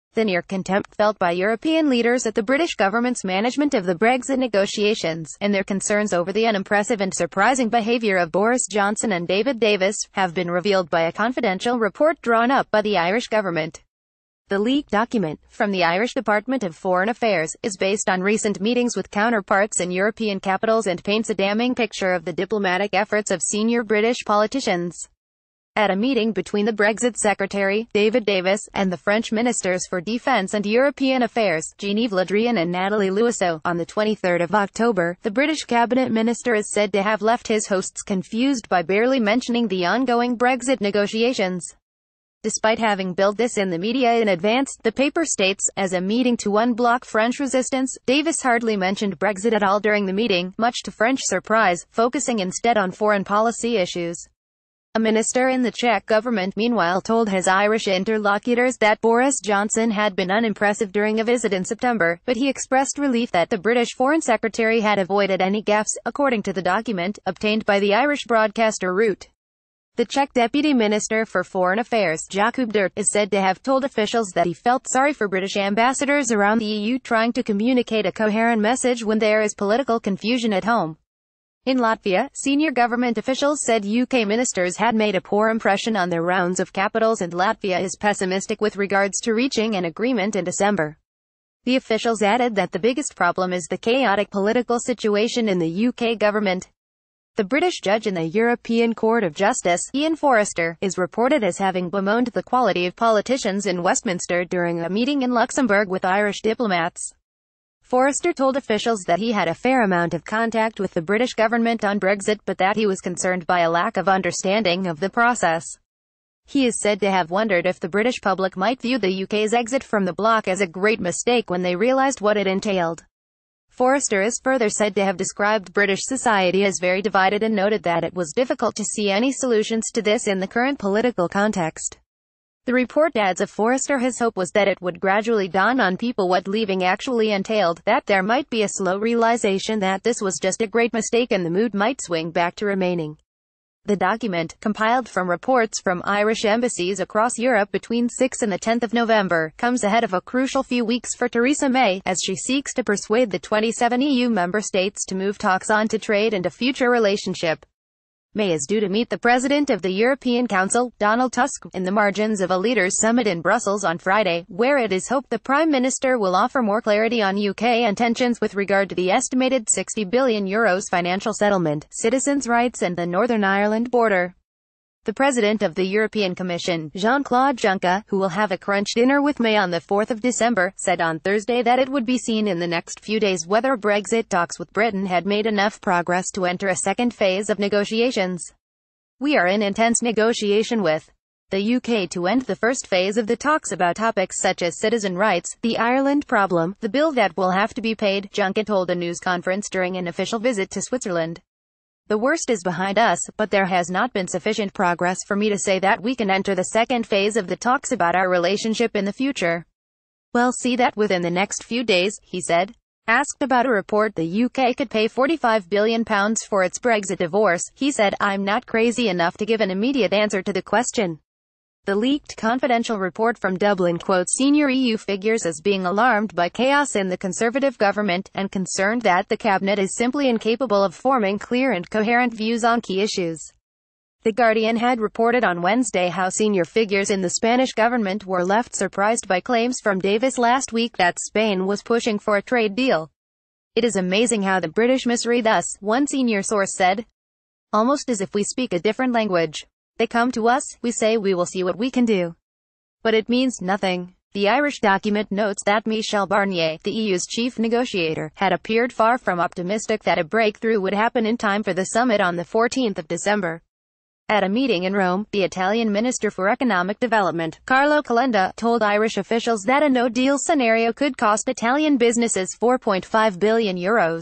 The near contempt felt by European leaders at the British government's management of the Brexit negotiations, and their concerns over the unimpressive and surprising behaviour of Boris Johnson and David Davis, have been revealed by a confidential report drawn up by the Irish government. The leaked document, from the Irish Department of Foreign Affairs, is based on recent meetings with counterparts in European capitals and paints a damning picture of the diplomatic efforts of senior British politicians. At a meeting between the Brexit Secretary, David Davis, and the French Ministers for Defence and European Affairs, Jean-Yves Le Drian and Nathalie Loiseau, on the 23rd of October, the British cabinet minister is said to have left his hosts confused by barely mentioning the ongoing Brexit negotiations. Despite having billed this in the media in advance, the paper states, as a meeting to unblock French resistance, Davis hardly mentioned Brexit at all during the meeting, much to French surprise, focusing instead on foreign policy issues. A minister in the Czech government meanwhile told his Irish interlocutors that Boris Johnson had been unimpressive during a visit in September, but he expressed relief that the British Foreign Secretary had avoided any gaffes, according to the document, obtained by the Irish broadcaster RUT. The Czech Deputy Minister for Foreign Affairs, Jakub Durt, is said to have told officials that he felt sorry for British ambassadors around the EU trying to communicate a coherent message when there is political confusion at home. In Latvia, senior government officials said UK ministers had made a poor impression on their rounds of capitals and Latvia is pessimistic with regards to reaching an agreement in December. The officials added that the biggest problem is the chaotic political situation in the UK government. The British judge in the European Court of Justice, Ian Forrester, is reported as having bemoaned the quality of politicians in Westminster during a meeting in Luxembourg with Irish diplomats. Forrester told officials that he had a fair amount of contact with the British government on Brexit, but that he was concerned by a lack of understanding of the process. He is said to have wondered if the British public might view the UK's exit from the bloc as a great mistake when they realised what it entailed. Forrester is further said to have described British society as very divided and noted that it was difficult to see any solutions to this in the current political context. The report adds Forrester his hope was that it would gradually dawn on people what leaving actually entailed, that there might be a slow realization that this was just a great mistake and the mood might swing back to remaining. The document, compiled from reports from Irish embassies across Europe between 6 and the 10th of November, comes ahead of a crucial few weeks for Theresa May, as she seeks to persuade the 27 EU member states to move talks on to trade and a future relationship. May is due to meet the President of the European Council, Donald Tusk, in the margins of a leaders' summit in Brussels on Friday, where it is hoped the Prime Minister will offer more clarity on UK intentions with regard to the estimated €60 billion financial settlement, citizens' rights and the Northern Ireland border. The President of the European Commission, Jean-Claude Juncker, who will have a crunch dinner with May on the 4th of December, said on Thursday that it would be seen in the next few days whether Brexit talks with Britain had made enough progress to enter a second phase of negotiations. We are in intense negotiation with the UK to end the first phase of the talks about topics such as citizen rights, the Ireland problem, the bill that will have to be paid, Juncker told a news conference during an official visit to Switzerland. The worst is behind us, but there has not been sufficient progress for me to say that we can enter the second phase of the talks about our relationship in the future. We'll see that within the next few days, he said. Asked about a report the UK could pay £45 billion for its Brexit divorce, he said, "I'm not crazy enough to give an immediate answer to the question." The leaked confidential report from Dublin quotes senior EU figures as being alarmed by chaos in the Conservative government, and concerned that the cabinet is simply incapable of forming clear and coherent views on key issues. The Guardian had reported on Wednesday how senior figures in the Spanish government were left surprised by claims from Davis last week that Spain was pushing for a trade deal. "It is amazing how the British misread us," one senior source said. "Almost as if we speak a different language. They come to us, we say we will see what we can do. But it means nothing." The Irish document notes that Michel Barnier, the EU's chief negotiator, had appeared far from optimistic that a breakthrough would happen in time for the summit on the 14th of December. At a meeting in Rome, the Italian Minister for Economic Development, Carlo Calenda, told Irish officials that a no-deal scenario could cost Italian businesses €4.5 billion.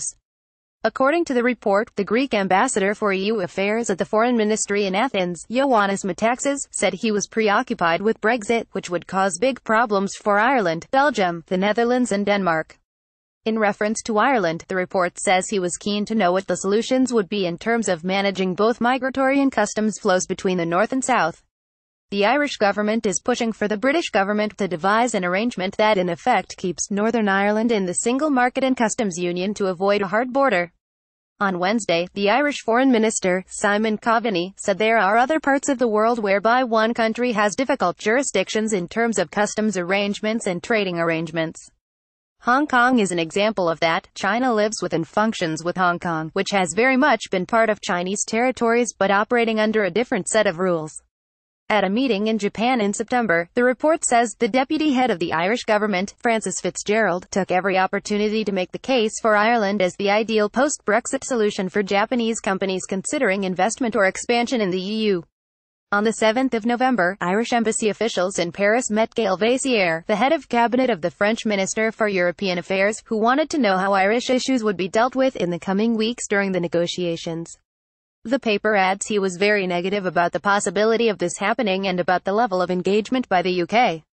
According to the report, the Greek ambassador for EU affairs at the Foreign Ministry in Athens, Ioannis Metaxas, said he was preoccupied with Brexit, which would cause big problems for Ireland, Belgium, the Netherlands and Denmark. In reference to Ireland, the report says he was keen to know what the solutions would be in terms of managing both migratory and customs flows between the north and south. The Irish government is pushing for the British government to devise an arrangement that in effect keeps Northern Ireland in the single market and customs union to avoid a hard border. On Wednesday, the Irish Foreign Minister, Simon Coveney, said there are other parts of the world whereby one country has difficult jurisdictions in terms of customs arrangements and trading arrangements. Hong Kong is an example of that. China lives with and functions with Hong Kong, which has very much been part of Chinese territories but operating under a different set of rules. At a meeting in Japan in September, the report says, the deputy head of the Irish government, Francis Fitzgerald, took every opportunity to make the case for Ireland as the ideal post-Brexit solution for Japanese companies considering investment or expansion in the EU. On the 7th of November, Irish embassy officials in Paris met Gail Vaissière, the head of cabinet of the French Minister for European Affairs, who wanted to know how Irish issues would be dealt with in the coming weeks during the negotiations. The paper adds he was very negative about the possibility of this happening and about the level of engagement by the UK.